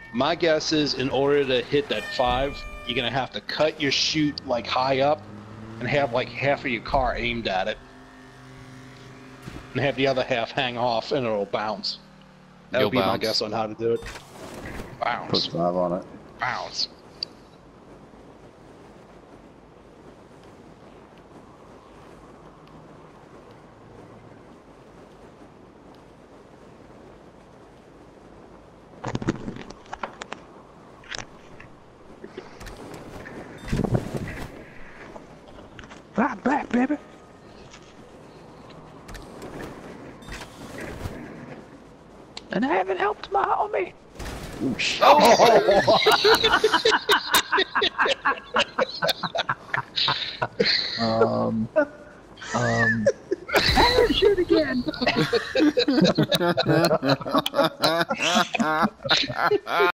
My guess is, in order to hit that 5, you're gonna have to cut your chute like high up, and have like half of your car aimed at it, and have the other half hang off, and it'll bounce. That would be my guess on how to do it. Bounce. Put 5 on it. Bounce. I'm back, baby. And I haven't helped my homie. Ooh, shit. Parachute again.